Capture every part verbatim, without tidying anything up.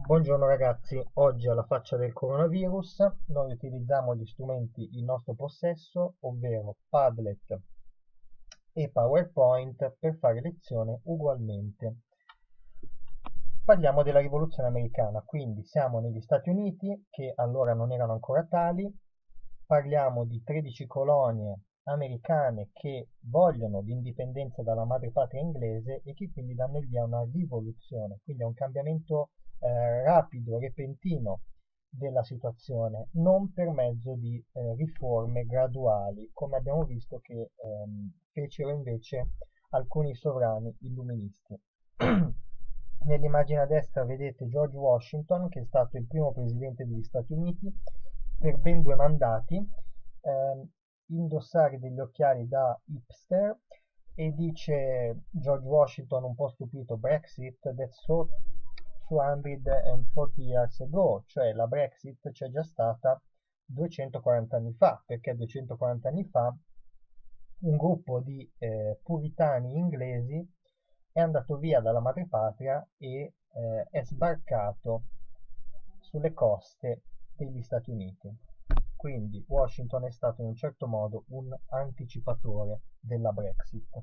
Buongiorno ragazzi, oggi alla faccia del coronavirus noi utilizziamo gli strumenti in nostro possesso, ovvero Padlet e PowerPoint per fare lezione ugualmente. Parliamo della rivoluzione americana, quindi siamo negli Stati Uniti, che allora non erano ancora tali, parliamo di tredici colonie americane che vogliono l'indipendenza dalla madrepatria inglese e che quindi danno il via a una rivoluzione, quindi a un cambiamento eh, rapido, repentino della situazione, non per mezzo di eh, riforme graduali, come abbiamo visto che ehm, fecero invece alcuni sovrani illuministi. Nell'immagine a destra vedete George Washington, che è stato il primo presidente degli Stati Uniti per ben due mandati, ehm, indossare degli occhiali da hipster e dice George Washington un po' stupito: Brexit, that's so duecentoquaranta years ago, cioè la Brexit c'è già stata duecentoquaranta anni fa, perché duecentoquaranta anni fa un gruppo di eh, puritani inglesi è andato via dalla madrepatria e eh, è sbarcato sulle coste degli Stati Uniti. Quindi Washington è stato in un certo modo un anticipatore della Brexit.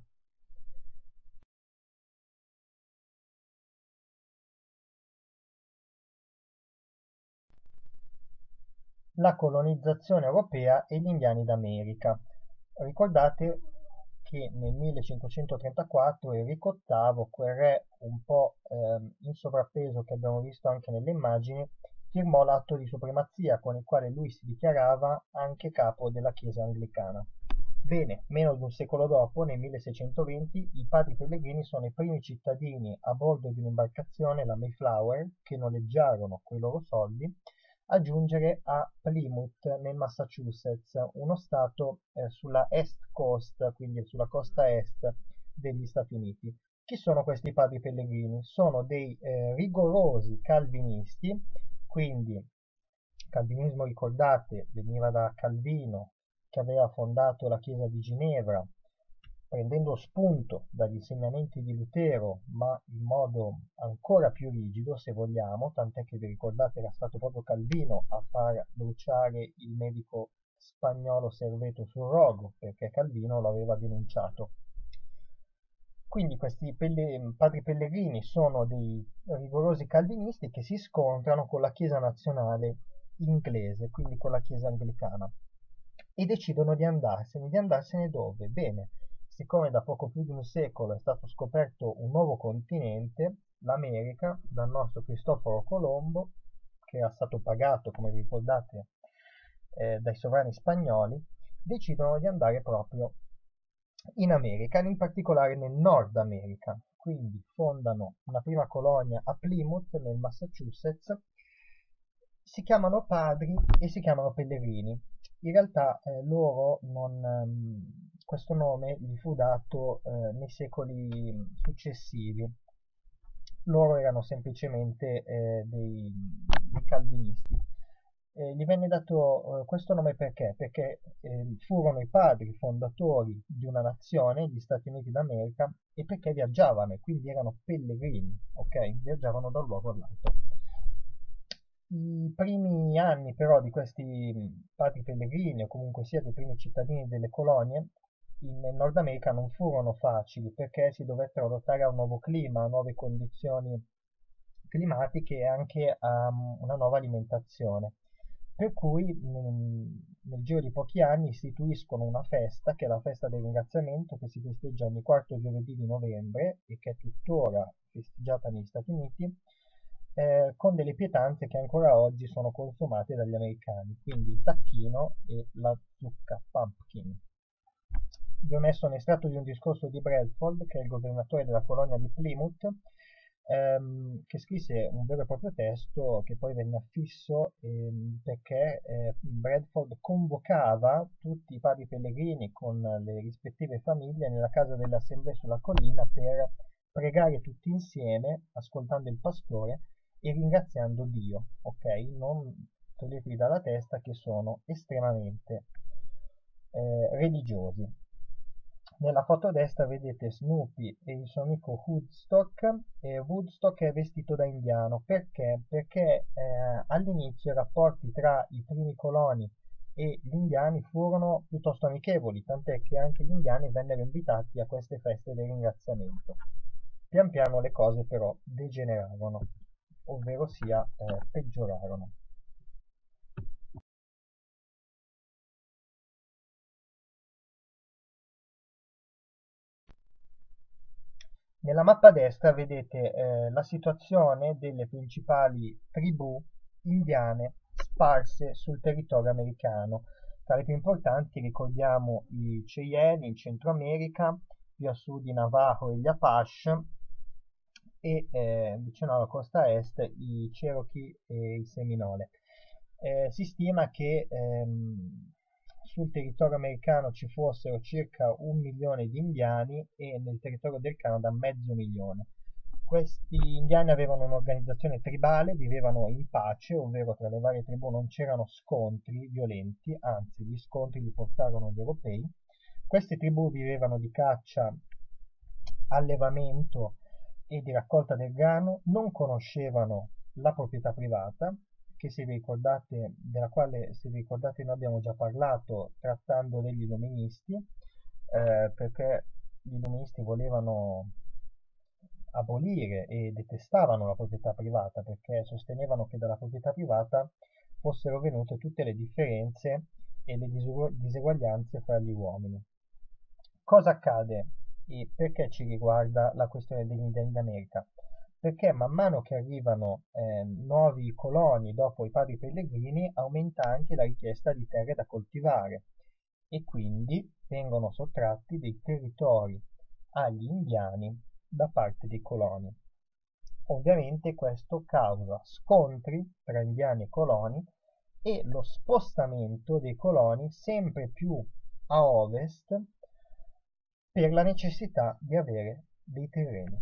La colonizzazione europea e gli indiani d'America. Ricordate che nel millecinquecentotrentaquattro Enrico ottavo, quel re un po' ehm, in sovrappeso che abbiamo visto anche nelle immagini, firmò l'atto di supremazia con il quale lui si dichiarava anche capo della Chiesa anglicana. Bene, meno di un secolo dopo, nel milleseicentoventi, i padri pellegrini sono i primi cittadini a bordo di un'imbarcazione, la Mayflower, che noleggiarono coi loro soldi, a giungere a Plymouth nel Massachusetts, uno stato eh, sulla East Coast, quindi sulla costa est degli Stati Uniti. Chi sono questi padri pellegrini? Sono dei eh, rigorosi calvinisti, quindi calvinismo, ricordate, veniva da Calvino, che aveva fondato la chiesa di Ginevra, prendendo spunto dagli insegnamenti di Lutero, ma in modo ancora più rigido, se vogliamo, tant'è che vi ricordate era stato proprio Calvino a far bruciare il medico spagnolo Serveto sul rogo, perché Calvino lo aveva denunciato. Quindi questi pelle- padri pellegrini sono dei rigorosi calvinisti che si scontrano con la Chiesa nazionale inglese, quindi con la Chiesa anglicana, e decidono di andarsene. Di andarsene dove? Bene, siccome da poco più di un secolo è stato scoperto un nuovo continente, l'America, dal nostro Cristoforo Colombo, che era stato pagato, come vi ricordate, eh, dai sovrani spagnoli, decidono di andare proprio in America, in particolare nel Nord America. Quindi fondano una prima colonia a Plymouth, nel Massachusetts, si chiamano padri e si chiamano pellegrini. In realtà eh, loro non, ehm, questo nome gli fu dato eh, nei secoli successivi. Loro erano semplicemente eh, dei, dei calvinisti. Eh, gli venne dato eh, questo nome perché? Perché eh, furono i padri fondatori di una nazione, gli Stati Uniti d'America, e perché viaggiavano e quindi erano pellegrini, ok? Viaggiavano da un luogo all'altro. I primi anni però di questi padri pellegrini, o comunque sia dei primi cittadini delle colonie, in Nord America non furono facili perché si dovettero adattare a un nuovo clima, a nuove condizioni climatiche e anche a um, una nuova alimentazione. Per cui mh, nel giro di pochi anni istituiscono una festa, che è la festa del ringraziamento, che si festeggia ogni quarto giovedì di novembre e che è tuttora festeggiata negli Stati Uniti, eh, con delle pietanze che ancora oggi sono consumate dagli americani, quindi il tacchino e la zucca, pumpkin. Vi ho messo un estratto di un discorso di Bradford, che è il governatore della colonia di Plymouth, ehm, che scrisse un vero e proprio testo che poi venne affisso ehm, perché eh, Bradford convocava tutti i padri pellegrini con le rispettive famiglie nella casa delle assemblee sulla collina per pregare tutti insieme, ascoltando il pastore e ringraziando Dio, ok? Non toglietevi dalla testa che sono estremamente eh, religiosi. Nella foto a destra vedete Snoopy e il suo amico Woodstock, e Woodstock è vestito da indiano. Perché? Perché eh, all'inizio i rapporti tra i primi coloni e gli indiani furono piuttosto amichevoli, tant'è che anche gli indiani vennero invitati a queste feste di ringraziamento. Pian piano le cose però degenerarono, ovvero sia eh, peggiorarono. Nella mappa a destra vedete eh, la situazione delle principali tribù indiane sparse sul territorio americano. Tra le più importanti ricordiamo i Cheyenne in Centro America, più a sud i Navajo e gli Apache, e eh, vicino alla costa est i Cherokee e i Seminole. Eh, si stima che ehm, sul territorio americano ci fossero circa un milione di indiani e nel territorio del Canada mezzo milione. Questi indiani avevano un'organizzazione tribale, vivevano in pace, ovvero tra le varie tribù non c'erano scontri violenti, anzi gli scontri li portarono gli europei. Queste tribù vivevano di caccia, allevamento e di raccolta del grano, non conoscevano la proprietà privata, che se vi ricordate, della quale se vi ricordate noi abbiamo già parlato trattando degli illuministi, eh, perché gli illuministi volevano abolire e detestavano la proprietà privata perché sostenevano che dalla proprietà privata fossero venute tutte le differenze e le diseguaglianze fra gli uomini. Cosa accade e perché ci riguarda la questione degli indiani d'America? Perché man mano che arrivano eh, nuovi coloni dopo i padri pellegrini aumenta anche la richiesta di terre da coltivare e quindi vengono sottratti dei territori agli indiani da parte dei coloni. Ovviamente questo causa scontri tra indiani e coloni e lo spostamento dei coloni sempre più a ovest per la necessità di avere dei terreni.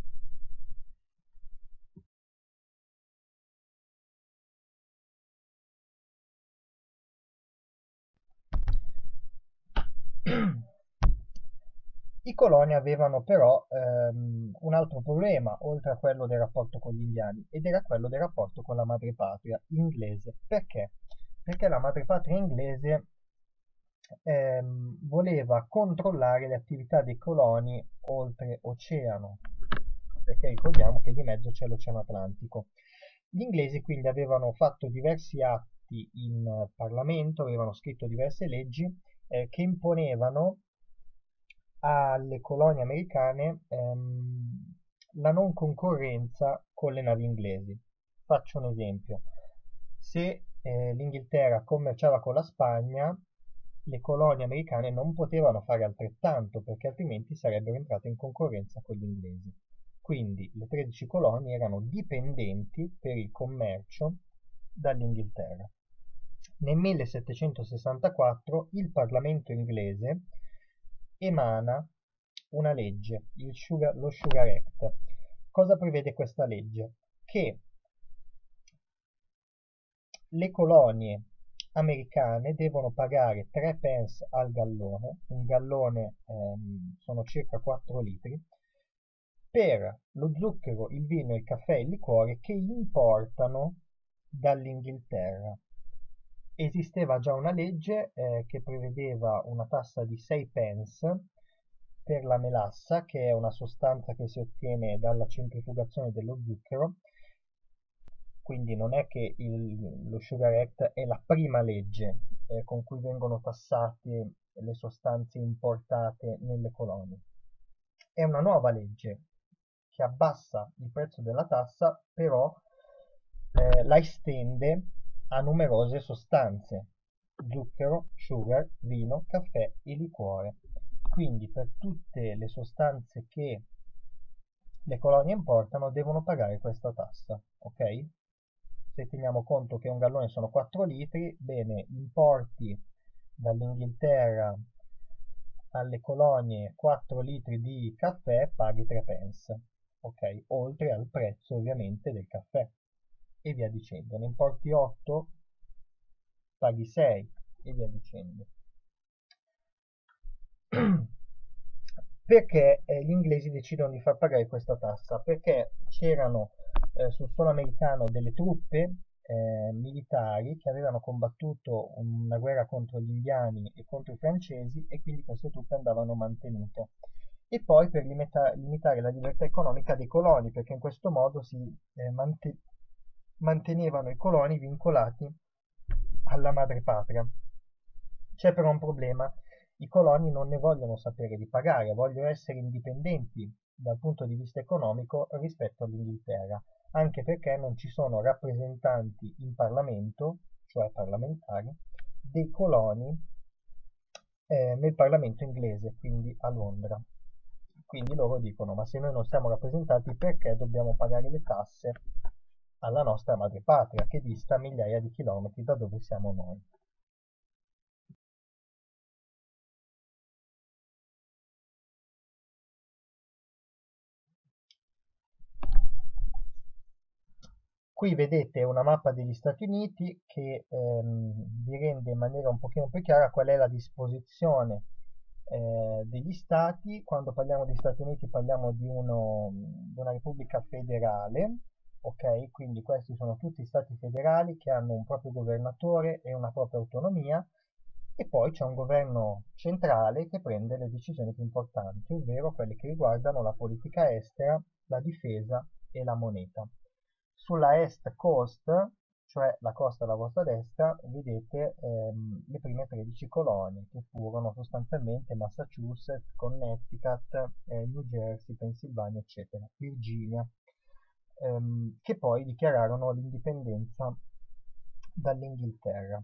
I coloni avevano però ehm, un altro problema, oltre a quello del rapporto con gli indiani, ed era quello del rapporto con la madrepatria inglese. Perché? Perché la madrepatria inglese ehm, voleva controllare le attività dei coloni oltre oceano, perché ricordiamo che di mezzo c'è l'Oceano Atlantico. Gli inglesi quindi avevano fatto diversi atti in eh, Parlamento, avevano scritto diverse leggi eh, che imponevano alle colonie americane ehm, la non concorrenza con le navi inglesi. Faccio un esempio. Se eh, l'Inghilterra commerciava con la Spagna, le colonie americane non potevano fare altrettanto perché altrimenti sarebbero entrate in concorrenza con gli inglesi. Quindi le tredici colonie erano dipendenti per il commercio dall'Inghilterra. Nel millesettecentosessantaquattro il Parlamento inglese emana una legge, il Sugar, lo Sugar Act. Cosa prevede questa legge? Che le colonie americane devono pagare tre pence al gallone, un gallone ehm, sono circa quattro litri, per lo zucchero, il vino, il caffè e il liquore che importano dall'Inghilterra. Esisteva già una legge eh, che prevedeva una tassa di sei pence per la melassa, che è una sostanza che si ottiene dalla centrifugazione dello zucchero. Quindi non è che il, lo Sugar Act è la prima legge eh, con cui vengono tassate le sostanze importate nelle colonie. È una nuova legge che abbassa il prezzo della tassa, però eh, la estende a numerose sostanze: zucchero, sugar, vino, caffè e liquore. Quindi per tutte le sostanze che le colonie importano devono pagare questa tassa, ok? Se teniamo conto che un gallone sono quattro litri, bene, importi dall'Inghilterra alle colonie quattro litri di caffè, paghi tre pence, ok? Oltre al prezzo ovviamente del caffè e via dicendo. Ne importi otto, paghi sei e via dicendo. Perché eh, gli inglesi decidono di far pagare questa tassa? Perché c'erano eh, sul suolo americano delle truppe eh, militari che avevano combattuto una guerra contro gli indiani e contro i francesi e quindi queste truppe andavano mantenute. E poi per limita- limitare la libertà economica dei coloni, perché in questo modo si eh, mante- mantenevano i coloni vincolati alla madrepatria. C'è però un problema: i coloni non ne vogliono sapere di pagare, vogliono essere indipendenti dal punto di vista economico rispetto all'Inghilterra, anche perché non ci sono rappresentanti in Parlamento, cioè parlamentari, dei coloni eh, nel Parlamento inglese, quindi a Londra. Quindi loro dicono: ma se noi non siamo rappresentati, perché dobbiamo pagare le tasse alla nostra madrepatria, che dista migliaia di chilometri da dove siamo noi? Qui vedete una mappa degli Stati Uniti che ehm, vi rende in maniera un pochino più chiara qual è la disposizione eh, degli stati. Quando parliamo di Stati Uniti parliamo di, uno, di una repubblica federale, ok? Quindi questi sono tutti stati federali che hanno un proprio governatore e una propria autonomia, e poi c'è un governo centrale che prende le decisioni più importanti, ovvero quelle che riguardano la politica estera, la difesa e la moneta. Sulla East Coast, cioè la costa alla vostra destra, vedete ehm, le prime tredici colonie, che furono sostanzialmente Massachusetts, Connecticut, eh, New Jersey, Pennsylvania, eccetera, Virginia, ehm, che poi dichiararono l'indipendenza dall'Inghilterra.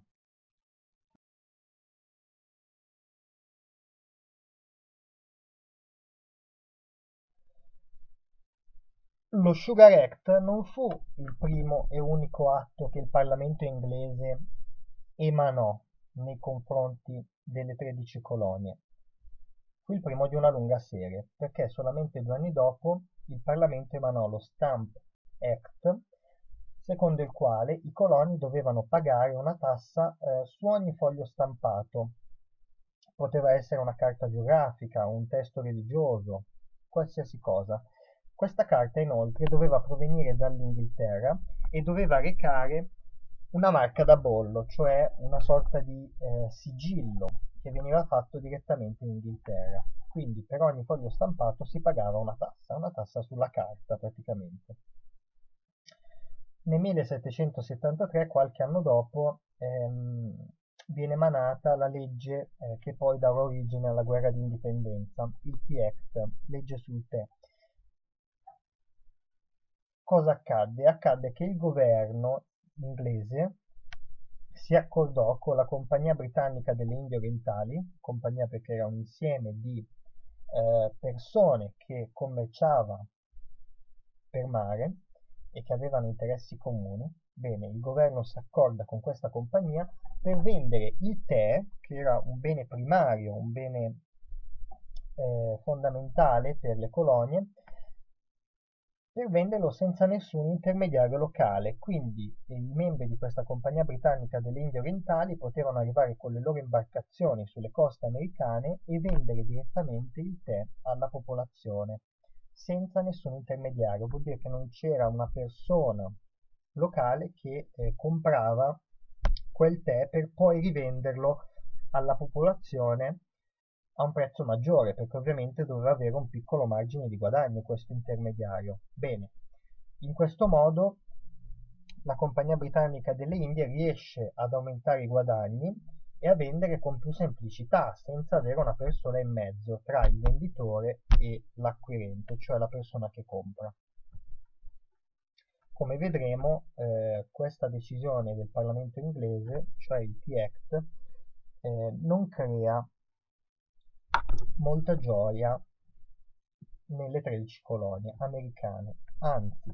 Lo Sugar Act non fu il primo e unico atto che il Parlamento inglese emanò nei confronti delle tredici colonie. Fu il primo di una lunga serie, perché solamente due anni dopo il Parlamento emanò lo Stamp Act, secondo il quale i coloni dovevano pagare una tassa eh, su ogni foglio stampato. Poteva essere una carta geografica, un testo religioso, qualsiasi cosa. Questa carta inoltre doveva provenire dall'Inghilterra e doveva recare una marca da bollo, cioè una sorta di eh, sigillo che veniva fatto direttamente in Inghilterra. Quindi per ogni foglio stampato si pagava una tassa, una tassa sulla carta praticamente. Nel millesettecentosettantatré, qualche anno dopo, ehm, viene emanata la legge eh, che poi darà origine alla guerra di indipendenza, il Tea Act, legge sul tè. Cosa accadde? Accadde che il governo inglese si accordò con la Compagnia Britannica delle Indie Orientali, compagnia perché era un insieme di eh, persone che commerciava per mare e che avevano interessi comuni. Bene, il governo si accorda con questa compagnia per vendere il tè, che era un bene primario, un bene eh, fondamentale per le colonie, per venderlo senza nessun intermediario locale. Quindi eh, i membri di questa compagnia britannica delle Indie Orientali potevano arrivare con le loro imbarcazioni sulle coste americane e vendere direttamente il tè alla popolazione, senza nessun intermediario. Vuol dire che non c'era una persona locale che eh, comprava quel tè per poi rivenderlo alla popolazione a un prezzo maggiore, perché ovviamente doveva avere un piccolo margine di guadagno questo intermediario. Bene, in questo modo la compagnia britannica delle Indie riesce ad aumentare i guadagni e a vendere con più semplicità, senza avere una persona in mezzo tra il venditore e l'acquirente, cioè la persona che compra. Come vedremo, eh, questa decisione del Parlamento inglese, cioè il Tea Act, eh, non crea molta gioia nelle tredici colonie americane, anzi.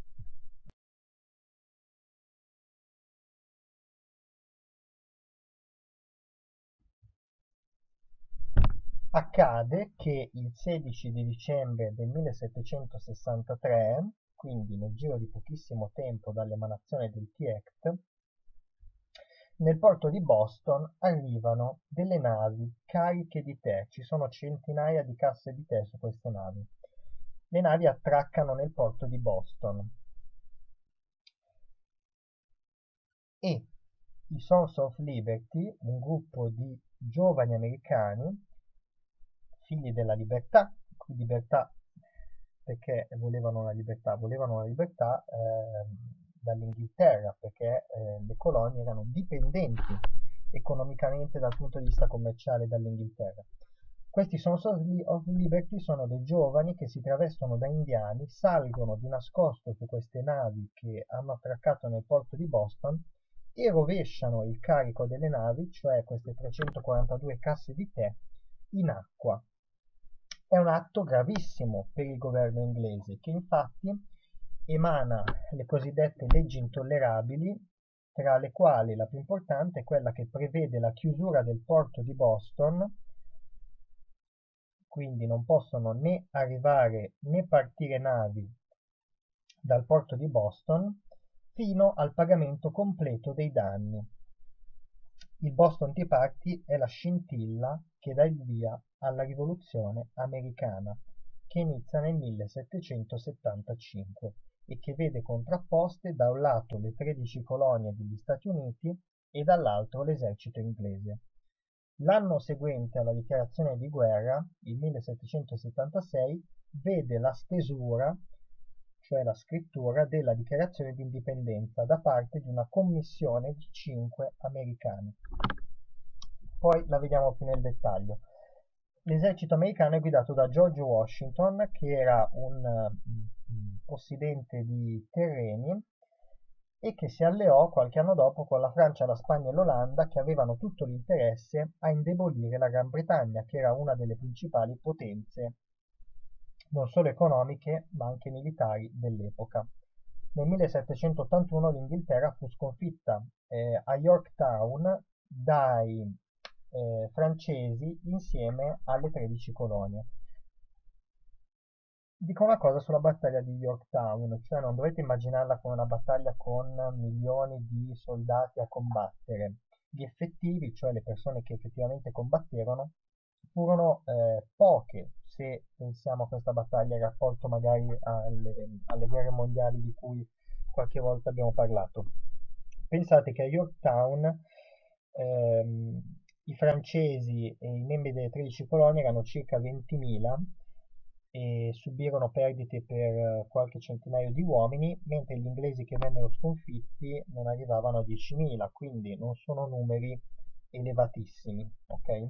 Accade che il sedici di dicembre del millesettecentosessantatré, quindi nel giro di pochissimo tempo dall'emanazione del Tea Act, nel porto di Boston arrivano delle navi cariche di tè, ci sono centinaia di casse di tè su queste navi. Le navi attraccano nel porto di Boston e i Sons of Liberty, un gruppo di giovani americani, figli della libertà, libertà perché volevano la libertà, volevano la libertà eh, dall'Inghilterra, perché eh, le colonie erano dipendenti economicamente dal punto di vista commerciale dall'Inghilterra. Questi Sons of Liberty sono dei giovani che si travestono da indiani, salgono di nascosto su queste navi che hanno attraccato nel porto di Boston e rovesciano il carico delle navi, cioè queste trecentoquarantadue casse di tè, in acqua. È un atto gravissimo per il governo inglese, che infatti emana le cosiddette leggi intollerabili, tra le quali la più importante è quella che prevede la chiusura del porto di Boston, quindi non possono né arrivare né partire navi dal porto di Boston fino al pagamento completo dei danni. Il Boston Tea Party è la scintilla che dà il via alla rivoluzione americana, che inizia nel millesettecentosettantacinque e che vede contrapposte da un lato le tredici colonie degli Stati Uniti e dall'altro l'esercito inglese. L'anno seguente alla dichiarazione di guerra, il millesettecentosettantasei, vede la stesura, cioè la scrittura della dichiarazione di indipendenza da parte di una commissione di cinque americani. Poi la vediamo più nel dettaglio. L'esercito americano è guidato da George Washington, che era un uh, possidente di terreni e che si alleò qualche anno dopo con la Francia, la Spagna e l'Olanda, che avevano tutto l'interesse a indebolire la Gran Bretagna, che era una delle principali potenze non solo economiche ma anche militari dell'epoca. Nel millesettecentottantuno l'Inghilterra fu sconfitta eh, a Yorktown dai eh, francesi insieme alle tredici colonie. Dico una cosa sulla battaglia di Yorktown, cioè non dovete immaginarla come una battaglia con milioni di soldati a combattere. Gli effettivi, cioè le persone che effettivamente combatterono, furono eh, poche se pensiamo a questa battaglia in rapporto magari alle, alle guerre mondiali di cui qualche volta abbiamo parlato. Pensate che a Yorktown ehm, i francesi e i membri delle tredici colonie erano circa ventimila e subirono perdite per qualche centinaio di uomini, mentre gli inglesi che vennero sconfitti non arrivavano a diecimila, quindi non sono numeri elevatissimi, ok?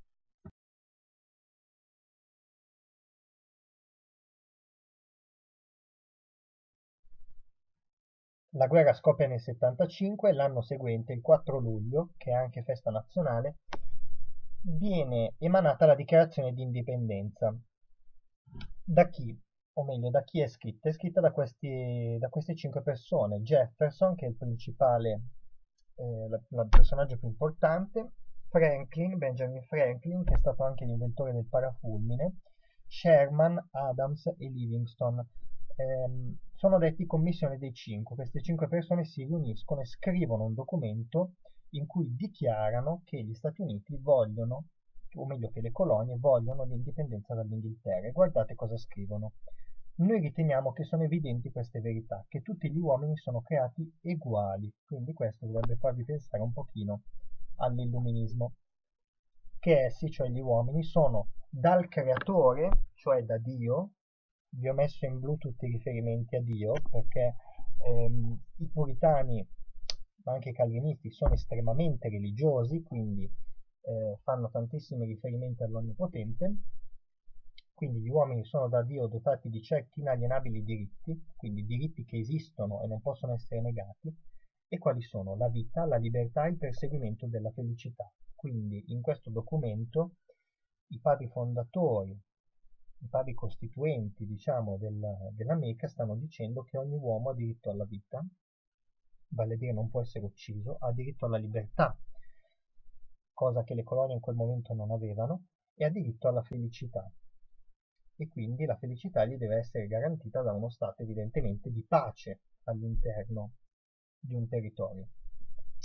La guerra scoppia nel settantacinque, l'anno seguente, il quattro luglio, che è anche festa nazionale, viene emanata la dichiarazione di indipendenza. Da chi? O meglio, da chi è scritta? È scritta da questi, da queste cinque persone. Jefferson, che è il principale, eh, la- la- il personaggio più importante, Franklin, Benjamin Franklin, che è stato anche l'inventore del parafulmine, Sherman, Adams e Livingston. Ehm, sono detti commissione dei cinque. Queste cinque persone si riuniscono e scrivono un documento in cui dichiarano che gli Stati Uniti vogliono, o meglio che le colonie vogliono l'indipendenza dall'Inghilterra. E guardate cosa scrivono. Noi riteniamo che sono evidenti queste verità, che tutti gli uomini sono creati uguali, quindi questo dovrebbe farvi pensare un pochino all'illuminismo, che essi, cioè gli uomini, sono dal creatore, cioè da Dio. Vi ho messo in blu tutti i riferimenti a Dio perché ehm, i puritani, ma anche i calvinisti, sono estremamente religiosi, quindi eh, fanno tantissimi riferimenti all'Onnipotente. Quindi gli uomini sono da Dio dotati di certi inalienabili diritti, quindi diritti che esistono e non possono essere negati, e quali sono la vita, la libertà e il perseguimento della felicità. Quindi in questo documento i padri fondatori, i padri costituenti, diciamo, del, dell'America stanno dicendo che ogni uomo ha diritto alla vita, vale a dire non può essere ucciso, ha diritto alla libertà, cosa che le colonie in quel momento non avevano, e ha diritto alla felicità. E quindi la felicità gli deve essere garantita da uno stato evidentemente di pace all'interno di un territorio.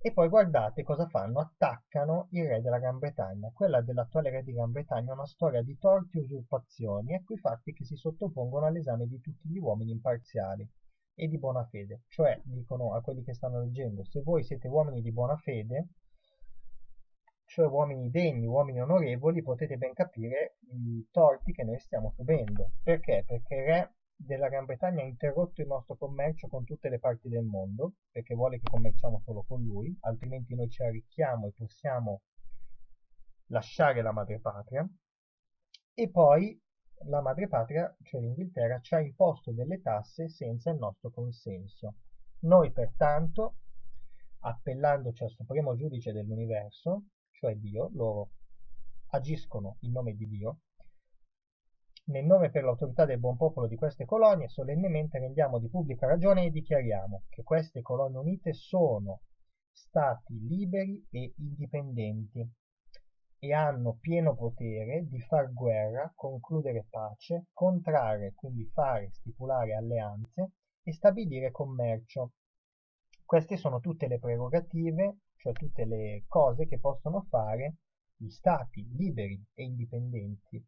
E poi guardate cosa fanno, attaccano il re della Gran Bretagna. Quella dell'attuale re di Gran Bretagna è una storia di torti e usurpazioni, ecco i fatti che si sottopongono all'esame di tutti gli uomini imparziali e di buona fede. Cioè, dicono a quelli che stanno leggendo, se voi siete uomini di buona fede, cioè uomini degni, uomini onorevoli, potete ben capire i torti che noi stiamo subendo. Perché? Perché il re della Gran Bretagna ha interrotto il nostro commercio con tutte le parti del mondo, perché vuole che commerciamo solo con lui, altrimenti noi ci arricchiamo e possiamo lasciare la madrepatria. E poi la madrepatria, cioè l'Inghilterra, ci ha imposto delle tasse senza il nostro consenso. Noi pertanto, appellandoci al supremo giudice dell'universo, cioè Dio, loro agiscono in nome di Dio, nel nome per l'autorità del buon popolo di queste colonie, solennemente rendiamo di pubblica ragione e dichiariamo che queste colonie unite sono stati liberi e indipendenti e hanno pieno potere di far guerra, concludere pace, contrarre, quindi fare, stipulare alleanze e stabilire commercio. Queste sono tutte le prerogative, cioè tutte le cose che possono fare gli stati liberi e indipendenti.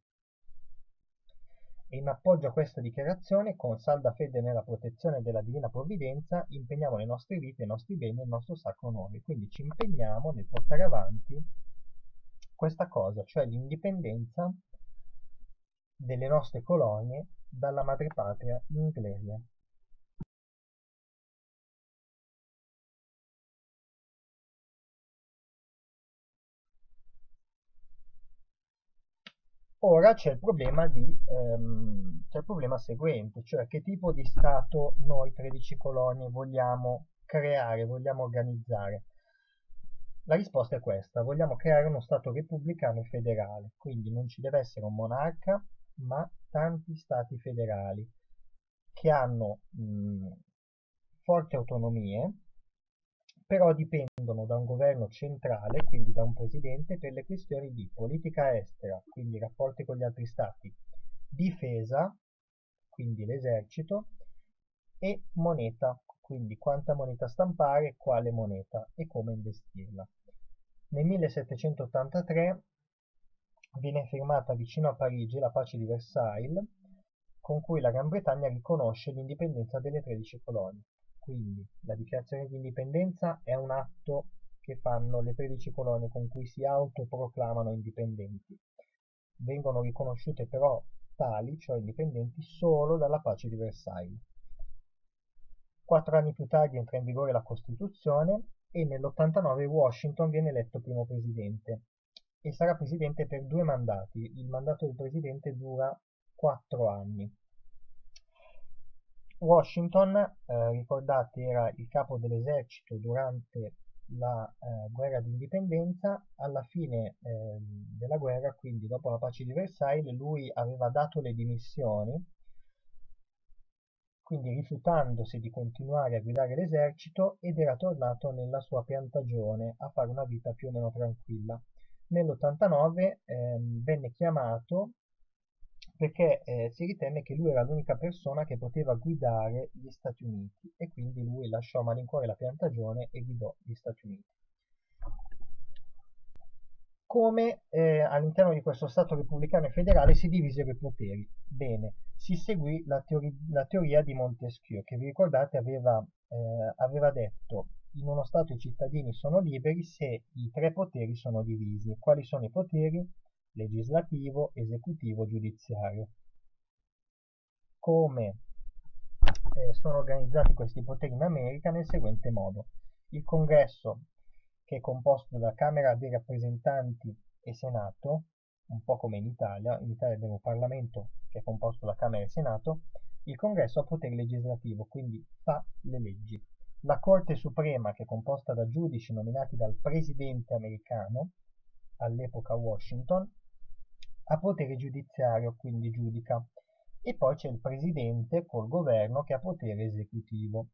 E in appoggio a questa dichiarazione, con salda fede nella protezione della divina provvidenza, impegniamo le nostre vite, i nostri beni e il nostro sacro onore. Quindi ci impegniamo nel portare avanti questa cosa, cioè l'indipendenza delle nostre colonie dalla madrepatria inglese. Ora c'è il problema di, ehm, c'è il problema seguente, cioè che tipo di Stato noi tredici colonie vogliamo creare, vogliamo organizzare. La risposta è questa, vogliamo creare uno Stato repubblicano e federale, quindi non ci deve essere un monarca, ma tanti Stati federali che hanno mh, forti autonomie, però dipendono da un governo centrale, quindi da un presidente, per le questioni di politica estera, quindi rapporti con gli altri stati, difesa, quindi l'esercito, e moneta, quindi quanta moneta stampare, quale moneta e come investirla. Nel millesettecentottantatré viene firmata vicino a Parigi la pace di Versailles, con cui la Gran Bretagna riconosce l'indipendenza delle tredici colonie. Quindi la dichiarazione di indipendenza è un atto che fanno le tredici colonie con cui si autoproclamano indipendenti. Vengono riconosciute però tali, cioè indipendenti, solo dalla pace di Versailles. Quattro anni più tardi entra in vigore la Costituzione e nell'ottantanove Washington viene eletto primo presidente e sarà presidente per due mandati. Il mandato del presidente dura quattro anni. Washington, eh, ricordate, era il capo dell'esercito durante la eh, guerra d'indipendenza. Alla fine eh, della guerra, quindi dopo la pace di Versailles, lui aveva dato le dimissioni, quindi rifiutandosi di continuare a guidare l'esercito, ed era tornato nella sua piantagione a fare una vita più o meno tranquilla. Nell'ottantanove ehm, venne chiamato perché eh, si ritenne che lui era l'unica persona che poteva guidare gli Stati Uniti e quindi lui lasciò a malincuore la piantagione e guidò gli Stati Uniti. Come eh, all'interno di questo Stato repubblicano e federale si divisero i poteri? Bene, si seguì la, teori- la teoria di Montesquieu, che vi ricordate aveva, eh, aveva detto in uno Stato i cittadini sono liberi se i tre poteri sono divisi. Quali sono i poteri? Legislativo, esecutivo, giudiziario. Come eh, sono organizzati questi poteri in America nel seguente modo. Il Congresso, che è composto da Camera dei rappresentanti e Senato, un po' come in Italia, in Italia abbiamo un Parlamento che è composto da Camera e Senato, il Congresso ha potere legislativo, quindi fa le leggi. La Corte Suprema, che è composta da giudici nominati dal presidente americano, all'epoca Washington, ha potere giudiziario, quindi giudica. E poi c'è il presidente col governo che ha potere esecutivo.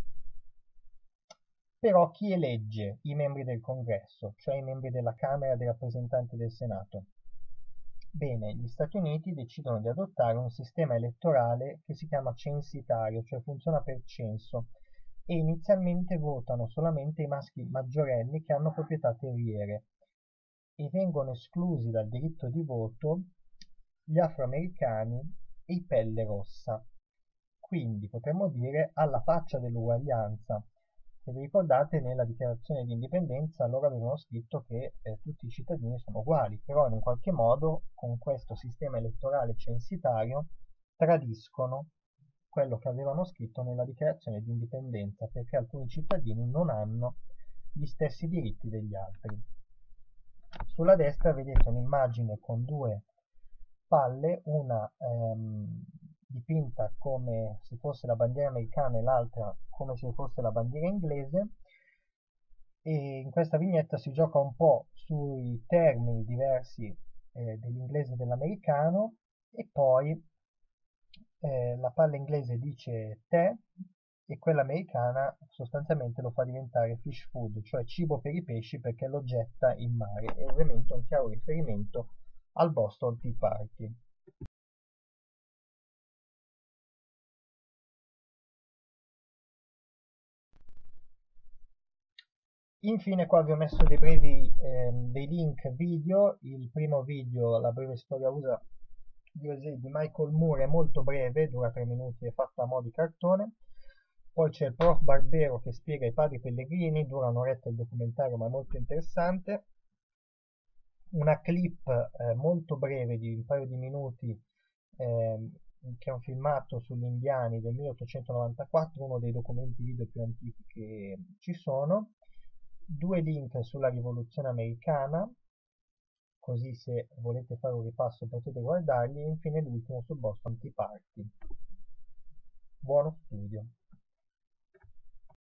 Però chi elegge i membri del Congresso, cioè i membri della Camera dei rappresentanti del Senato? Bene, gli Stati Uniti decidono di adottare un sistema elettorale che si chiama censitario, cioè funziona per censo. e inizialmente votano solamente i maschi maggiorenni che hanno proprietà terriere e vengono esclusi dal diritto di voto gli afroamericani e i pelle rossa. Quindi potremmo dire alla faccia dell'uguaglianza. Se vi ricordate, nella dichiarazione di indipendenza loro avevano scritto che eh, tutti i cittadini sono uguali, però in qualche modo con questo sistema elettorale censitario tradiscono quello che avevano scritto nella dichiarazione di indipendenza, perché alcuni cittadini non hanno gli stessi diritti degli altri. Sulla destra vedete un'immagine con due palle, una ehm, dipinta come se fosse la bandiera americana e l'altra come se fosse la bandiera inglese, e in questa vignetta si gioca un po' sui termini diversi eh, dell'inglese e dell'americano, e poi eh, la palla inglese dice tè e quella americana sostanzialmente lo fa diventare fish food, cioè cibo per i pesci, perché lo getta in mare, e ovviamente un chiaro riferimento al Boston Tea Party. Infine qua vi ho messo dei brevi ehm, dei link video. Il primo video, la breve storia U S A di di Michael Moore, è molto breve, dura tre minuti, è fatta a mo' di cartone. Poi c'è il prof Barbero che spiega i padri pellegrini, dura un'oretta il documentario ma è molto interessante. Una clip eh, molto breve di un paio di minuti, ehm, che è un filmato sugli indiani del milleottocentonovantaquattro, uno dei documenti video più antichi che ci sono. Due link sulla rivoluzione americana, così se volete fare un ripasso potete guardarli, e infine l'ultimo sul Boston Tea Party. Buono studio!